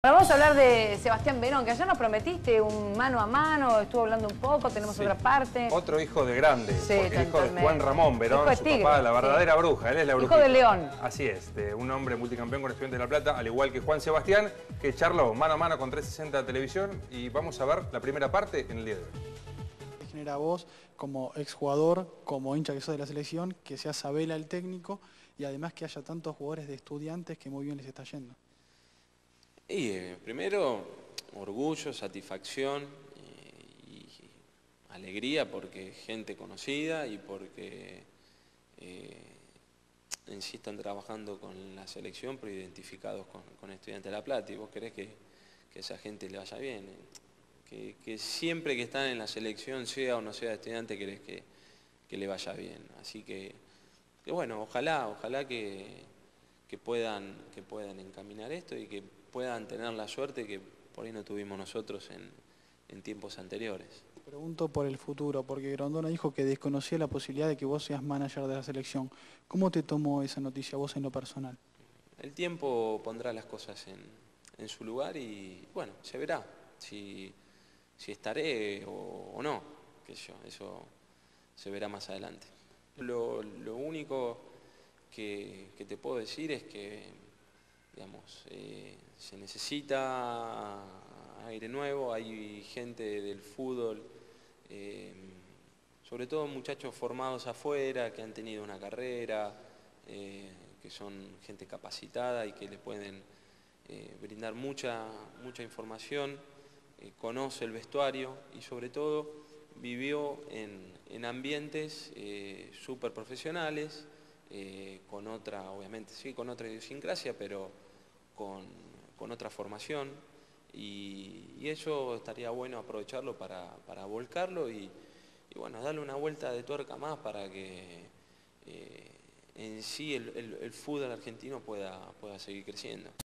Ahora vamos a hablar de Sebastián Verón, que ayer nos prometiste un mano a mano, estuvo hablando un poco, tenemos otra parte. Otro hijo de grande, Sí, porque hijo de Juan Ramón Verón, de su Tigre, papá, la verdadera bruja, él es la brujita. Hijo de León. Así es, de un hombre multicampeón con Estudiantes de La Plata, al igual que Juan Sebastián, que charló mano a mano con 360 Televisión, y vamos a ver la primera parte en el día de hoy. Genera a vos, como exjugador, como hincha que sos de la selección, que sea Sabela el técnico y además que haya tantos jugadores de Estudiantes que muy bien les está yendo? Y primero, orgullo, satisfacción y alegría porque gente conocida y porque en sí están trabajando con la selección, pero identificados con Estudiantes de La Plata. Y vos querés que esa gente le vaya bien. Que siempre que están en la selección, sea o no sea estudiante, querés que le vaya bien. Así que bueno, ojalá que puedan encaminar esto y que puedan tener la suerte que por ahí no tuvimos nosotros en tiempos anteriores. Pregunto por el futuro, porque Grondona dijo que desconocía la posibilidad de que vos seas manager de la selección. ¿Cómo te tomó esa noticia vos en lo personal? El tiempo pondrá las cosas en su lugar y bueno, se verá si estaré o no, qué sé yo, eso se verá más adelante. Lo único que te puedo decir es que, digamos, se necesita aire nuevo, hay gente del fútbol, sobre todo muchachos formados afuera, que han tenido una carrera, que son gente capacitada y que le pueden brindar mucha información, conoce el vestuario y sobre todo vivió en ambientes súper profesionales, con otra, obviamente, sí, con otra idiosincrasia, pero con otra formación, y eso estaría bueno aprovecharlo para volcarlo y bueno, darle una vuelta de tuerca más para que en sí el fútbol argentino pueda seguir creciendo.